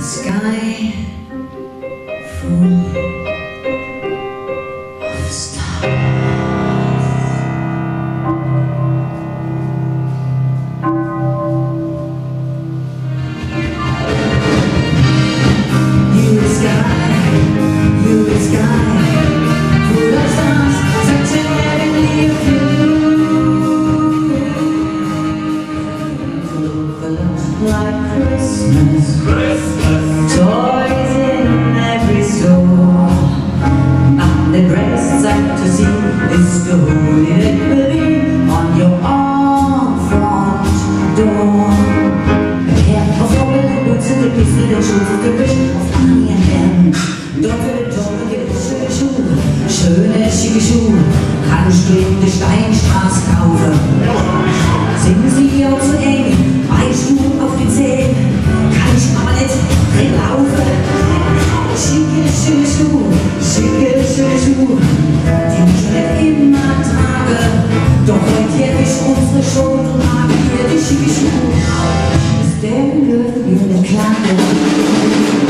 sky full of stars. You sky full of stars, such a heavenly view, like Christmas. Toys in every store, and the best sight to see is the holy little on your own front door. A pair of open boots and the pistol that shoots the vision of Annie and Ben. Dort für den Job gibt es schöne Schuhe, schöne schicke Schuhe, kannst du in der Steinstraße kaufen. Singen sie auch zu eng, weißt du auf die Zähne, kann ich aber nicht laufen. Schicke schöne Schuhe, die musst du nicht immer tragen. Doch heute hier ist unsere Schuld und haben wir die schicke Schuhe. Ist der Löwen wie eine Klage.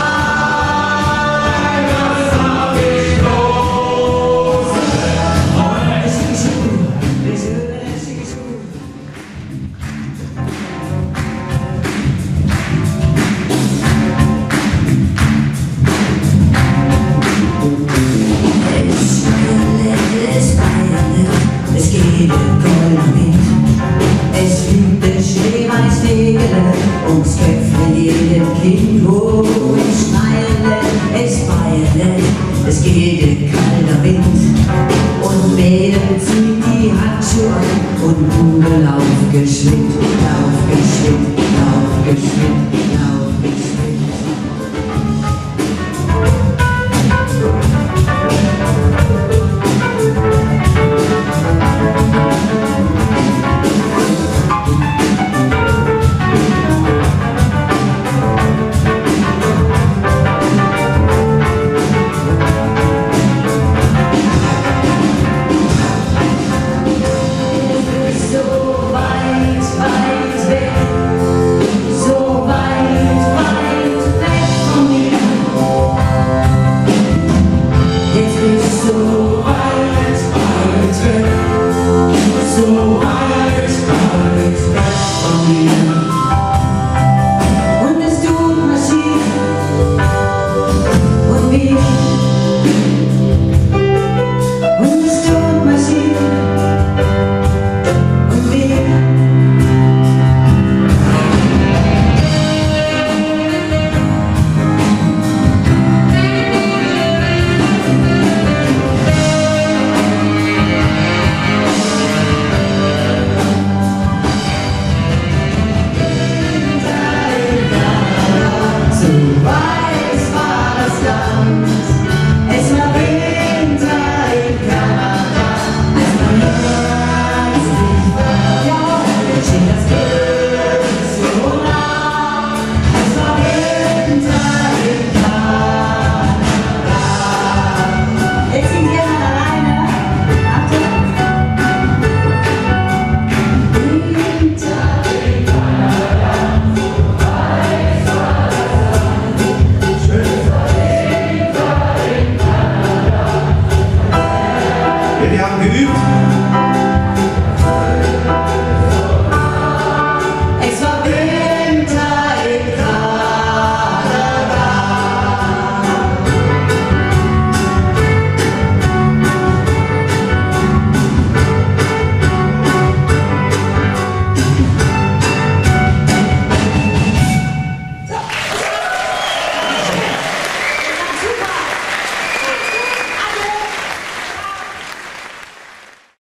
Es fliegt der Schneeweißwegele und es köpft jedem Kind hoch und schneile, es feiert, es geht ein kalter Wind und Mädel zieht die Handschuhe an und Buben lauf geschwind, lauf geschwind, lauf geschwind.